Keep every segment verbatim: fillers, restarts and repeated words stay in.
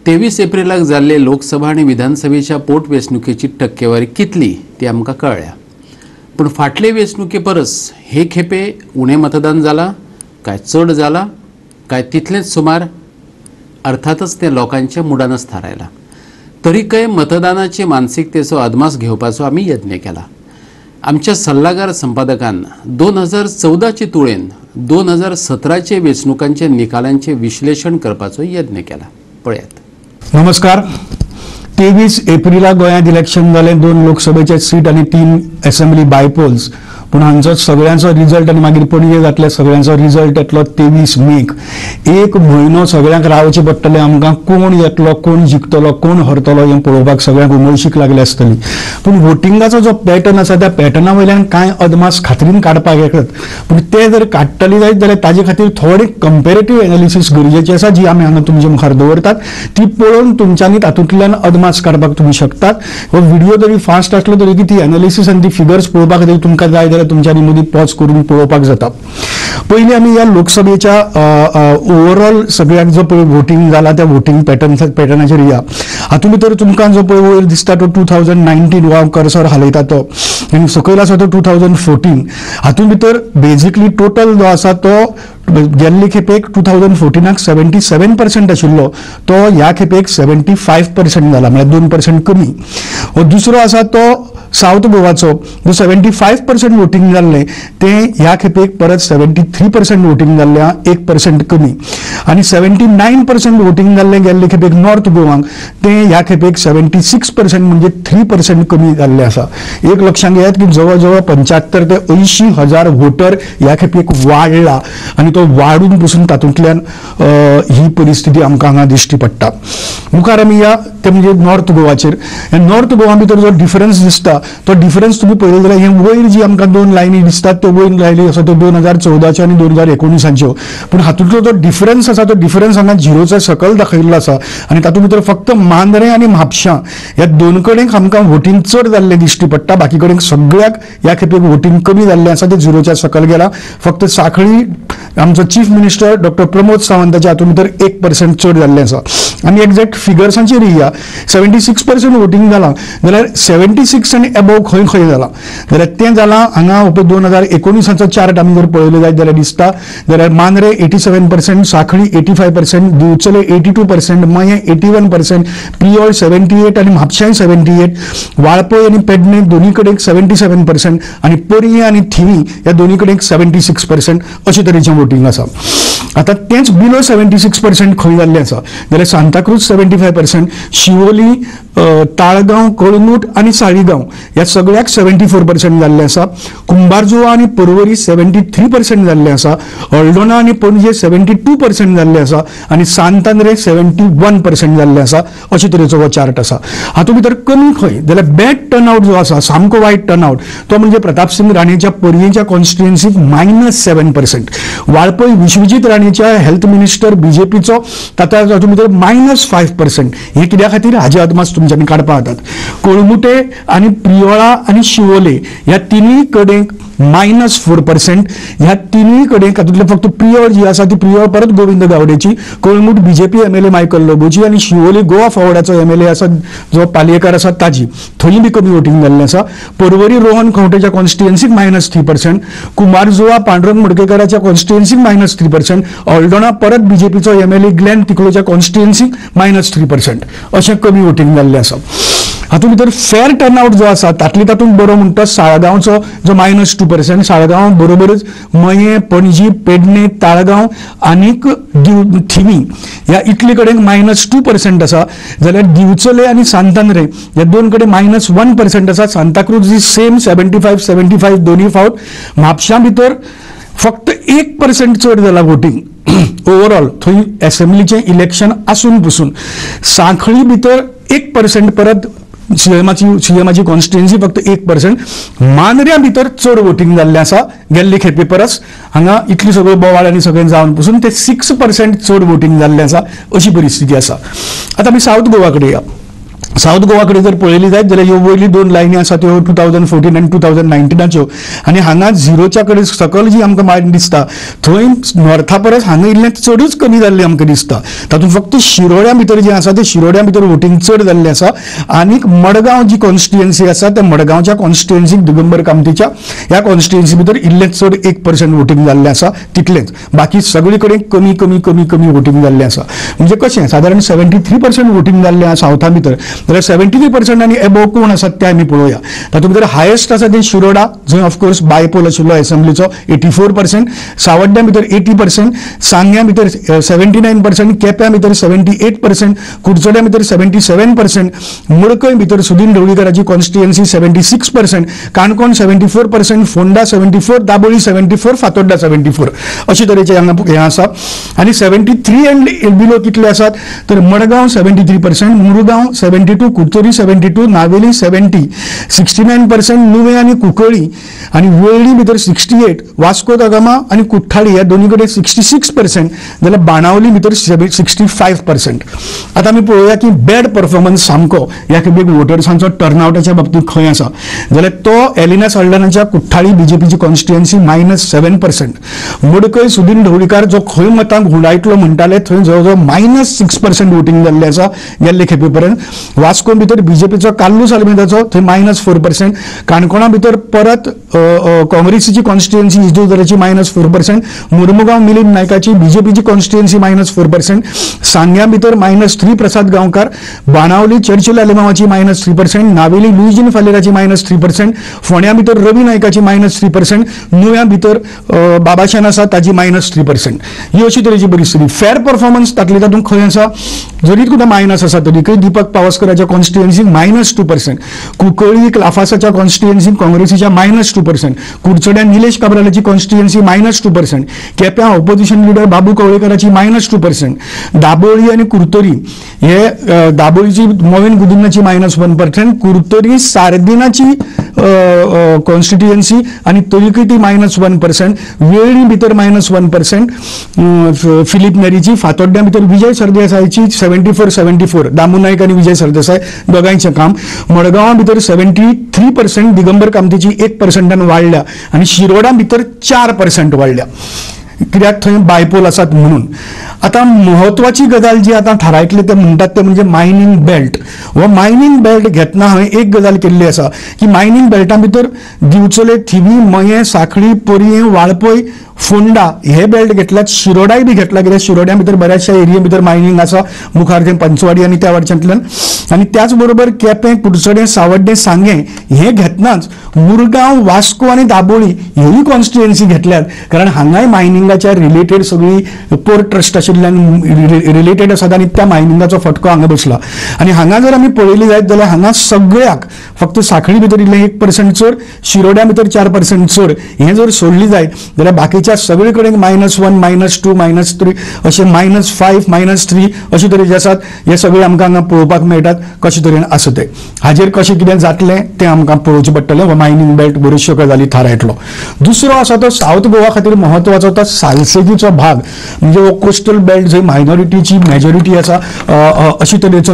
तेवीस एप्रिलाक जाल्ले लोकसभा आणि विधानसभेच्या पोटवेंचणुकेची टक्केवारी कितली ती आमकां कळ्ळ्या। पण फाटले वेंचणुके परस हे खेपे उणें मतदान जाला काय चड जाला काय तितलेंच सुमार, अर्थातच ते लोकांच्या मुडानच थारायला। तरीकय मतदानाचे मानसिकतेचो अदमास घेवपाचो आमी यत्न केला। आमच्या सल्लागार संपादकान दोन हजार चौदाचे तुळेन दोन हजार सतराचे वेंचणुकांचे निकालांचे विश्लेषण करपाचो यत्न केला। पळयात। नमस्कार। तेवीस एप्रिला गोंयांत इलेक्शन जालें, दोन लोकसभेचे सीट आणि तीन असेंब्ली बायपोल्स। पूण हांचो सगळ्यांचो रिजल्ट आनी मागीर पणजे जातले सगळ्यांचो रिजल्ट येतलो तेवीस मेक। एक म्हयनो सगळ्यांक रावचें पडटलें आमकां, कोण येतलो, कोण जिखतलो, कोण हरतलो हें पळोवपाक सगळ्यांक उमळशीक लागली आसतली। पूण वोटिंगाचो जो पॅटर्न आसा त्या पॅटर्ना वयल्यान कांय अदमास खात्रीन काडपाक येतात। पूण ते जर काडटली जायत जाल्यार ताजे खातीर थोडे कंपेरेटिव्ह एनालिसीस गरजेची आसा, जी आमी हांगा तुमचे मुखार दवरतात। ती पळोवन तुमच्यांनी तातूंतल्यान अदमास काडपाक तुमी शकतात। हो व्हिडिओ जरी फास्ट आसलो तरी ती एनालिसीस आनी ती फिगर्स पळोवपा खातीर तुमकां जाय जाल्यार तुमच्यांनी मदीं पॉज करून पळोवपाक जाता। पयलीं आमी ह्या लोकसभेच्या ओवरऑल सगळ्याक जो पळय वोटिंग जाला त्या वोटिंग पॅटर्न पॅटर्नाचेर या। हातूंत भितर तुमकां जो पळय वयर दिसता तो टू थावजंड नायन्टीन हो कर्सर हालयता तो, आनी सकयल आसा तो टू थावजंड फोर्टीन। हातूंत भितर बेजिकली टोटल जो आसा तो गेल्ले खेपेक टू थावजंड फोर्टीनाक सेव्हन्टी सेवन पर्सेंट आशिल्लो तो ह्या खेपेक सेव्हन्टी फायव पर्सेंट जाला, म्हळ्यार दोन पर्सेंट कमी। दुसरो आसा तो साउथ गोवाचो, जो सेव्हन्टी फायव पर्सेंट वोटिंग जाल्लें तें ह्या खेपेक परत सेव्हन्टी थ्री पर्सेंट वोटिंग जाल्ल्या, एक पर्सेंट कमी। आनी सेव्हन्टी नायन पर्सेंट वोटिंग जाल्लें गेल्ले खेपेक नॉर्थ गोवाक तें ह्या खेपेक सेव्हन्टी सिक्स पर्सेंट म्हणजे थ्री पर्सेंट कमी जाल्लें आसा। एक लक्षात घेयात की जवळ जवळ पंच्याहत्तर ते अंयशीं हजार वोटर ह्या खेपेक वाडला, आनी तो वाडून पसून तातूंतल्यान ही परिस्थिती आमकां हांगा दिश्टी पडटा। मुखार आमी या ते म्हणजे नॉर्थ गोवाचेर। नॉर्थ गोवा भितर जो डिफरन्स दिसता तो डिफरन्स तुम्ही पळयले जाल्यार हे वयर जी आमकां दोन लायनी दिसतात त्यो वयर लायनी आसा त्यो दोन हजार चौदाच्यो आनी दोन हजार एकोणिसाच्यो। पूण हातूंतलो जो डिफरन्स आसा तो डिफरन्स हांगा झिरोच्या सकयल दाखयल्लो आसा, आनी तातूंत भितर फक्त मांद्रे आनी म्हापशां ह्या दोन कडेन आमकां वोटिंग चड जाल्लें दिश्टी पडटा। बाकी कडेन सगळ्याक ह्या खेपेक वोटिंग कमी जाल्लें आसा, ते झिरोच्या सकयल गेला। फक्त सांखळी आमचो चीफ मिनिस्टर डॉक्टर प्रमोद सावंताच्या हातूंत भितर एक पर्सेंट चड जाल्लें आसा। आनी एक्झॅक्ट फिगर्सांचेर या सेव्हन्टी सिक्स पर्सेंट वोटिंग जालां जाल्यार सेव्हन्टी सिक्स आनी एबोव खंय खंय जालां जाल्यार तें जालां हांगा दोन हजार एकोणिसाचो चार्ट आमी जर पळयलो जायत जाल्यार दिसता जाल्यार Mandrem eighty seven percent, Sanquelim eighty five percent, Bicholim eighty two percent, Mayem eighty one percent, Priol seventy eight आनी म्हापशांय सेव्हन्टी एट, वाळपय आनी पेडणे दोनी कडेन सेव्हन्टी सेवन पर्सेंट आनी पर्ये आनी थिवी ह्या दोनी कडेन सेव्हन्टी सिक्स पर्सेंट अशे तरेचें वोटिंग आसा। आता तेच बिलो सेव्हन्टी सिक्स पर्सेंट खंय जाल्लें आसा जाल्यार Santa Cruz seventy five percent, Siolim, Taleigao, Calangute आनी साळीगांव ह्या सगळ्याक सेव्हन्टी फोर पर्सेंट जाल्लें आसा। कुंभारजुवा आनी पर्वरी सेव्हन्टी थ्री पर्सेंट जाल्लें आसा। हळदोणा आनी पणजे सेव्हन्टी टू पर्सेंट जाल्लें आसा आनी सांतांद्रे सेव्हन्टी वन पर्सेंट जाल्लें आसा। अशे तरेचो हो चार्ट आसा। हातूंत भितर कमी खंय जाल्यार बॅड टर्नआउट जो आसा, सामको वायट टर्नआउट, तो म्हणजे प्रताप सिंग राणेच्या पर्येच्या कॉन्स्टिट्युएन्सीक minus seven percent. Valpoi Vishwajit राणेच्या हेल्थ मिनिस्टर बीजेपीचो तातूंत भितर मायनस फायव पर्सेंट। हे कित्या खातीर हाजे अदमास तुमच्यांनी काडपा जातात। कळंगुटे आनी प्रियोळा आनी शिवोले ह्या तिनूय कडेन मायनस फोर पर्सेंट। ह्या तिनूय कडेन तातूंतले फक्त प्रियोळ जी आसा ती प्रियोळ परत गोविंद गावडेची, कळंगूट बीजेपी एमएलए मायकल लोबोची आनी शिवोले गोवा फॉवर्डाचो एमएलए आसा जो पालयेकर आसा ताजी, थंय बी कमी वोटिंग जाल्लें आसा। पर्वरी रोहन खंवटेच्या कॉन्स्टिट्युएन्सीक minus three percent, Cumbarjua Pandurang मडकेकाराच्या कॉन्स्टिट्युएन्सीक मायनस थ्री पर्सेंट, हळदोणा परत बीजेपीचो एमएलए ग्लेन तिकलोच्या कॉन्स्टिट्युएन्सीक मायनस थ्री पर्सेंट अशें कमी वोटिंग जाल्लें आसा। हातूंत भितर फेर टर्नआउट जो आसा तातले तातूंत बरो म्हणटा साळगांवचो जो मायनस टू पर्सेंट। साळगांव बरोबरच मये, पणजी, पेडणे, ताळगांव आनीक थिवी ह्या इतले कडेन मायनस टू पर्सेंट आसा। जाल्यार दिवचले आनी सांतांद्रे ह्या दोन कडेन मायनस वन पर्सेंट आसा। Santa Cruz same seventy five seventy five दोनी फावट। म्हापशां भितर फक्त एक पर्सेंट चड जाला वोटिंग ओवरऑल, थंय असेंब्लीचें इलेक्शन आसून पसून। सांखळी भितर एक पर्सेंट परत सीएमाची सीएमाची कॉन्स्टिट्युएन्सी फक्त एक पर्सेंट। मांद्र्या भितर चड वोटिंग जाल्लें आसा गेल्ले खेपे परस। हांगा इतली सगळ्यो बोवाळ आनी सगळें जावन पसून ते सिक्स पर्सेंट चड वोटिंग जाल्लें आसा अशी परिस्थिती आसा। आतां आमी साउथ गोवा कडेन या। साऊथ गोवा कडेन जर पळयली जायत जाल्यार ह्यो वयली दोन लायनी आसा त्यो टू थावजंड फोर्टीन आनी टू थावजंड नायन्टीनाच्यो आनी हांगा झिरोच्या कडेन सकयल जी आमकां मार्क दिसता थंय नॉर्था परस हांगा इल्लें चडूच कमी जाल्लें आमकां दिसता. तातूंत फक्त शिरोड्या भितर जें आसा तें शिरोड्या भितर वोटींग चड जाल्लें आसा आनीक मडगांव जी कॉन्स्टिट्युएन्सी आसा त्या मडगांवच्या कॉन्स्टिट्युएन्सीक दिगंबर कामतीच्या ह्या कॉन्स्टिट्युएन्सी भितर इल्लें चड एक पर्सेंट वोटींग जाल्लें आसा तितलेंच. बाकी सगळे कडेन कमी कमी कमी कमी वोटींग जाल्लें आसा. म्हणजे कशें सादारण सेव्हन्टी थ्री पर्सेंट वोटींग जाल्लें आसा सावथा भितर जाल्यार सेव्हन्टी थ्री पर्सेंट आनी एबोव कोण आसात ते आमी पळोवया. तातूंत भितर हायेस्ट आसा ते शिरोडा जंय ऑफकोर्स बायपोल आशिल्लो एसेंब्लीचो एटी फोर पर्सेंट, सावड्ड्या भितर एटी पर्सेंट, सांग्या भितर सेव्हन्टी नायन पर्सेंट, केप्या भितर सेव्हन्टी एट पर्सेंट, कुडचड्या भितर सेव्हन्टी सेव्हन पर्सेंट, मडकय भितर सुदीन ढवळीकराची constituency seventy six percent, Canacona seventy four percent, Ponda seventy four, Dabolim seventy four, Fatorda seventy four अशे तरेचे हांगा हें आसा. आनी सेव्हन्टी थ्री एंड बिलो कितले आसात तर Margao seventy three percent, Mormugao seventy two, Curchorem seventy two, Navelim seventy, sixty nine percent, Nuvem आनी कुंकळी आनी वेळ्ळी भितर सिक्स्टी एट, वास्को दा गामा आनी कुठ्ठाळी ह्या दोनी कडेन सिक्स्टी सिक्स पर्सेंट जाल्यार बाणावली भितर सिक्स्टी फायव पर्सेंट. आतां आमी पळोवया की बॅड परफॉर्मन्स सामको ह्या खेपेक वोटर्सांचो टर्नआउटाच्या बाबतींत खंय आसा जाल्यार तो एलिना साल्डनाच्या कुठ्ठाळी बीजेपीची constituency minus seven percent, Madkai Sudin Dhavalikar जो खंय मतांक हुडायतलो म्हणटाले थंय जवळ जवळ मायनस सिक्स पर्सेंट वोटींग जाल्लें आसा गेल्ले खेपे पर्यंत. वास्को भितर बीजेपीचो काल्लूस आल्मेदाचो थंय मायनस फोर पर्सेंट, काणकोणा भितर परत काँग्रेसीची कॉन्स्टिट्युएन्सी इजदूजाराची minus four percent, Mormugao Milind नायकाची बीजेपीची कॉन्स्टिट्युएन्सी मायनस फोर पर्सेंट, सांग्या भितर मायनस थ्री प्रसाद गांवकार, बाणावली चर्चिल आलेमावाची minus three percent, Navelim Luizinho फालेराची मायनस थ्री पर्सेंट, फोंड्या भितर रवी नायकाची मायनस थ्री पर्सेंट, नुव्या भितर बाबाशान आसा ताची मायनस थ्री पर्सेंट. ही अशी तरेची परिस्थिती. फेअर परफॉर्मन्स तातले तातूंत खंय आसा जरी सुद्दां मायनस आसा तरीकय दीपक पावसकराच्या कॉन्स्टिट्युएन्सीक मायनस टू पर्सेंट, कुंकळी लाफासाच्या कॉन्स्टिट्युएन्सीक काँग्रेसीच्या मायनस टू पर्सेंट, कुडचड्या निलेश काब्रालाची कॉन्स्टिट्युएन्सी मायनस टू पर्सेंट, केप्या ऑपोजिशन लिडर बाबू कवळेकराची मायनस टू पर्सेंट, दाबोळी आणि कुर्तोरी हे दाबोळीची मोविन गुदिन्नाची मायनस वन पर्सेंट, कुर्तोरी सार्दिनाची कॉन्स्टिट्युएन्सी आणि तरीकय ती मायनस वन पर्सेंट, वेळी भितर मायनस वन पर्सेंट, फिलीप नेरीची फातोड्ड्या भितर विजय सरदेसायची seventy four seventy four, Damu Naik आणि विजय सरदेसाय दोगांयचें काम, मडगांवा भितर सेव्हन्टी थ्री पर्सेंट, दिगंबर कामतीची एक पर्सेंटान वाडल्या आणि शिरोडा भितर चार पर्सेंट वाडल्या कित्याक थंय बायपोल आसात म्हणून. आता महत्वाची गजाल जी आता थारायतले ते म्हणटात ते म्हणजे मायनिंग बेल्ट. हो मायनिंग बेल्ट घेतना हांवें एक गजाल केल्ली आसा की मायनिंग बेल्टा भितर दिवचले, थिवी, मये, साखळी, परये, वाळपय, फोंडा हे बेल्ट घेतल्यात, शिरोडाय बी घेतला कित्याक शिरोड्या भितर बऱ्याचशा एरिये भितर मायनिंग आसा मुखार थंय पंचवाडी आनी त्या वाटच्यातल्यान. आनी त्याच बरोबर केपें, कुडचडें, सावड्डें, सांगे हे घेतनाच मुरगांव, वास्को आनी दाबोळी ह्योय कॉन्स्टिट्युएन्सी घेतल्यात कारण हांगाय मायनिंगाच्या रिलेटेड सगळी पोर्ट ट्रस्ट आशिल्ल्यान रिलेटेड आसात आनी त्या मायनिंगाचो फटको हांगा बसला. आनी हांगा जर आमी पळयली जायत जाल्यार हांगा सगळ्याक फक्त साखळी भितर इल्लें एक पर्सेंट चड, शिरोड्या भितर चार पर्सेंट चड हें जर सोडली जायत जाल्यार बाकीच्या सगळे कडेन minus one, minus two, minus three अशे मायनस फायव्ह, मायनस थ्री अशे तरेचे आसात. हे सगळे आमकां हांगा पळोवपाक मेळटात कशे तरेन आसा ते. हाजेर कशें कितें जातलें तें आमकां पळोवचें पडटलें. हो मायनिंग बेल्ट बऱ्योचश्यो गजाली थारायतलो. दुसरो आसा तो सावथ गोवा खातीर म्हत्वाचो तो सालसेतीचो भाग म्हणजे हो कोस्टल बेल्ट जंय मायनॉरिटीची मेजॉरिटी आसा अशे तरेचो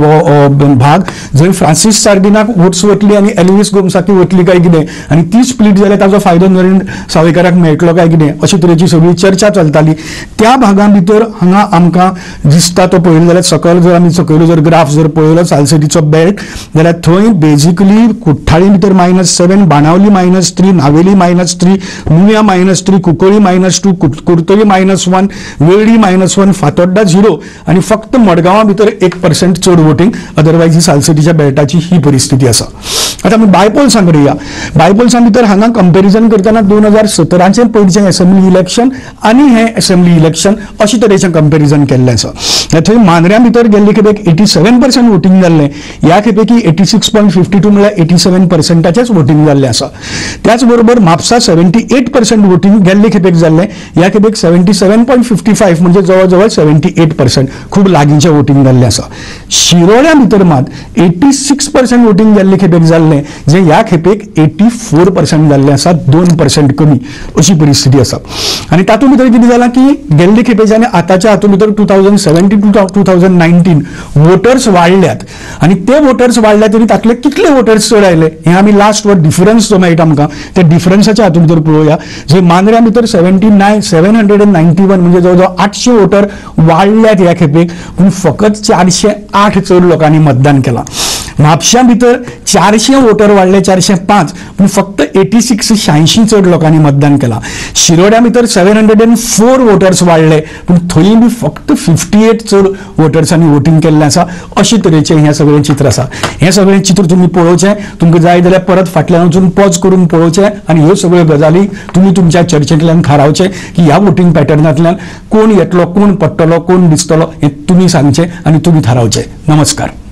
हो भाग जंय फ्रांसीस सार्दिनाक वोट्स वतली आनी एल्विस गोमसाकी वतली काय कितें आनी ती स्प्लीट जाल्यार ताजो फायदो नरेंद्र सावयकाराक मेळटलो काय कितें अशी तरेची सगळी चर्चा चलताली. त्या भागां भितर हांगा आमकां दिसता तो पळयलो जाल्यार सकयल जर आमी सकयलो जर ग्राफ जर पळयलो सालसेतीचो बेल्ट जाल्यार थंय बेजिकली कुठ्ठाळी भितर minus seven, Benaulim minus three, Navelim minus three, नुव्या minus three, Cuncolim minus two, Curtorim minus one, Velim minus one, Fatorda zero आणि फक्त मडगांवा भितर एक पर्सेंट चड वोटींग. अदरवायज ही सालसेतीच्या बेल्टाची ही परिस्थिती आसा. आता आमी बायपोल्सां कडेन या. बायपोल्सां भितर हांगा कंपेरिजन करतना दोन हजार सतराचे पयलींचें असेंब्ली इलेक्शन आनी हें असेंब्ली इलेक्शन अशे तरेचें कंपेरिजन केल्लें आसा. थंय मांद्र्या भितर गेल्ले खेपेक एटी सेवन पर्सेंट वोटींग जाल्लें, ह्या खेपेकी eighty six point fifty two म्हळ्यार एटी सेवन पर्सेंटाचेंच वोटींग जाल्लें आसा. त्याच बरोबर Mapusa seventy eight percent voting गेल्ले खेपेक जाल्लें, ह्या खेपेक seventy seven point fifty five म्हणजे जवळ जवळ सेव्हन्टी एट पर्सेंट खूप लागींचे वोटिंग जाल्लें आसा. शिरोड्या भितर मात एटी सिक्स पर्सेंट वोटिंग गेल्ले खेपेक जाल्लें, जे ह्या खेपेक एटी फोर पर्सेंट जाल्लें आसा, दोन पर्सेंट कमी अशी परिस्थिती आसा. आनी तातूंत भितर कितें जालां की गेल्ले खेपेच्या आनी आतांच्या हातूंत भितर two thousand seventeen two two thousand nineteen voters वाडल्यात आनी ते वोटर्स वाडल्यात तरी तातले कितले वोटर्स चड आयले हे आमी लास्ट वर डिफरन्स जो मेळटा आमकां त्या डिफरन्साच्या हातूंत भितर पळोवया. जे मांद्र्या भितर seventy nine seven hundred and ninety one म्हणजे जवळ जवळ आठशे वोटर वाडल्यात ह्या खेपेक, पूण फकत चारशे आठ चड लोकांनी मतदान केलां. म्हापश्या भितर चारशे वोटर वाडले, चारशे पाच, पूण फक्त एटी सिक्स शहाऐंशी चड लोकांनी मतदान केलां. शिरोड्या भितर seven hundred and four voters वाडले, पूण थंय बी फक्त फिफ्टी एट चड वोटर्सांनी वोटिंग केल्लें आसा. अशे तरेचें हें सगळें चित्र आसा. हें सगळें चित्र तुमी पळोवचें, तुमकां जाय जाल्यार परत फाटल्यान वचून पॉज करून पळोवचें आनी ह्यो सगळ्यो गजाली तुमी तुमच्या चर्चेंतल्यान थारावचें की ह्या वोटिंग पॅटर्नांतल्यान कोण येतलो, कोण पडटलो, कोण दिसतलो हें तुमी सांगचें आनी तुमी थारावचें. नमस्कार.